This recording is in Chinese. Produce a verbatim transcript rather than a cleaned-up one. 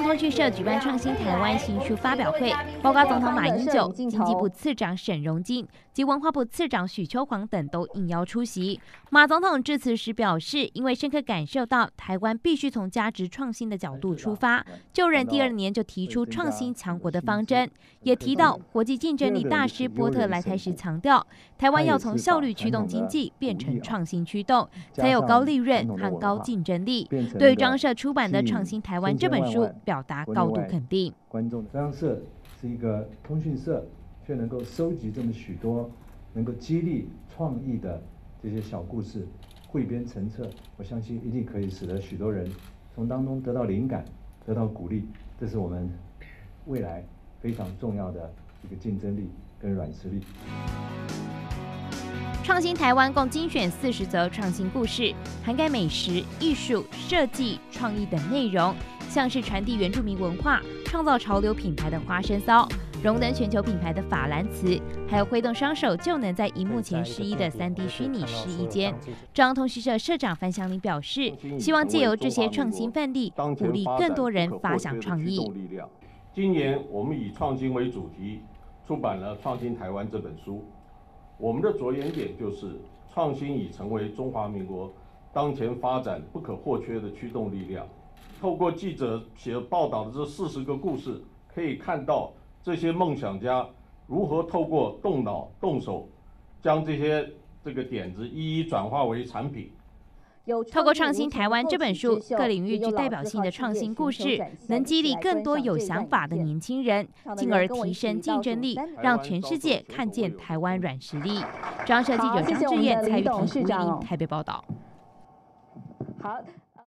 通讯社举办创新台湾新书发表会，包括总统马英九、经济部次长沈荣津及文化部次长许秋煌等都应邀出席。马总统致辞时表示，因为深刻感受到台湾必须从价值创新的角度出发，就任第二年就提出创新强国的方针，也提到国际竞争力大师波特来台时强调，台湾要从效率驱动经济变成创新驱动，才有高利润和高竞争力。对于张社出版的《创新台湾》这本书，表达高度肯定。 观众，张社是一个通讯社，却能够收集这么许多能够激励创意的这些小故事，汇编成册，我相信一定可以使得许多人从当中得到灵感，得到鼓励。这是我们未来非常重要的一个竞争力跟软实力。 创新台湾共精选四十则创新故事，涵盖美食、艺术、设计、创意等内容，像是传递原住民文化、创造潮流品牌的花生骚，荣登全球品牌的法兰茨，还有挥动双手就能在荧幕前试衣的 三 D 虚拟试衣间。中央通讯社社长范祥林表示，希望借由这些创新范例，鼓励更多人发想创意。 今年我们以创新为主题，出版了《创新台湾》这本书。我们的着眼点就是创新已成为中华民国当前发展不可或缺的驱动力量。透过记者写报道的这四十个故事，可以看到这些梦想家如何透过动脑动手，将这些这个点子一一转化为产品。 透过《创新台湾》这本书，各领域具代表性的创新故事，能激励更多有想法的年轻人，进而提升竞争力，让全世界看见台湾软实力。中央社记者张志燕、蔡玉婷、吴怡台北报道。 好。